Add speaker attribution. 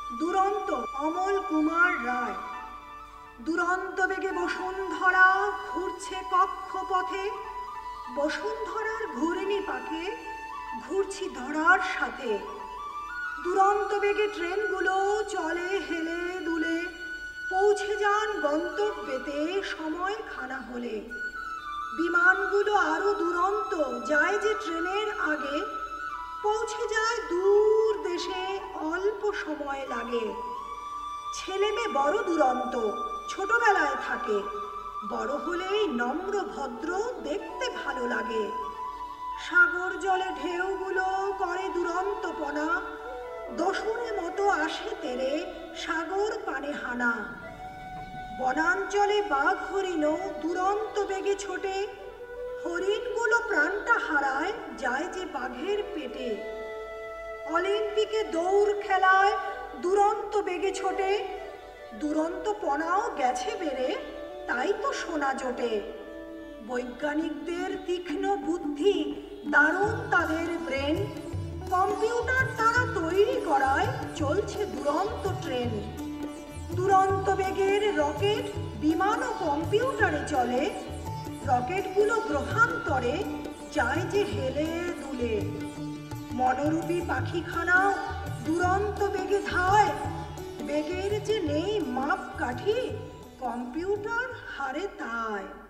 Speaker 1: দুরন্ত অমল কুমার রায়। দুরন্ত বেগে বসুন্ধরা ঘুরছে কক্ষপথে, বসুন্ধরার ঘূর্ণি পাকে ঘুরছি ধরার সাথে। দুরন্ত বেগে ট্রেনগুলো চলে হেলে দুলে, পৌঁছে যান গন্তব্যেতে সময় খানা হলে। বিমানগুলো আরো দুরন্ত যায় যে ট্রেনের আগে, পৌঁছে যায় দূর দেশে অল্প সময় লাগে। ছেলে মেয়ে বড় দুরন্ত ছোটবেলায় থাকে, বড় হলেই নম্র ভদ্র দেখতে ভালো লাগে। সাগর জলে ঢেউগুলো করে দুরন্তপনা, দস্যুরে মতো আসে তেরে সাগর পানে হানা। বনাঞ্চলে বাঘ হরিণও দুরন্ত বেগে ছোটে, হরিণগুলো প্রাণটা হারায় যায় যে বাঘের পেটে। অলিম্পিকে দৌড় খেলায় দুরন্ত বেগে ছোটে, দুরন্তপনাও গেছে বেড়ে তাই তো সোনা জোটে। বৈজ্ঞানিকদের তীক্ষ্ণ বুদ্ধি, দারুণ তাদের ব্রেন, কম্পিউটার তারা তৈরি করায় চলছে দুরন্ত ট্রেন। দুরন্ত বেগের রকেট বিমানও কম্পিউটারে চলে, রকেটগুলো গ্রহান্তরে যায় যে হেলে দুলে। মনোরূপী পাখিখানাও দুরন্ত বেগে ধায়, বেগের যে নেই মাপকাঠি কম্পিউটার হারে তাই।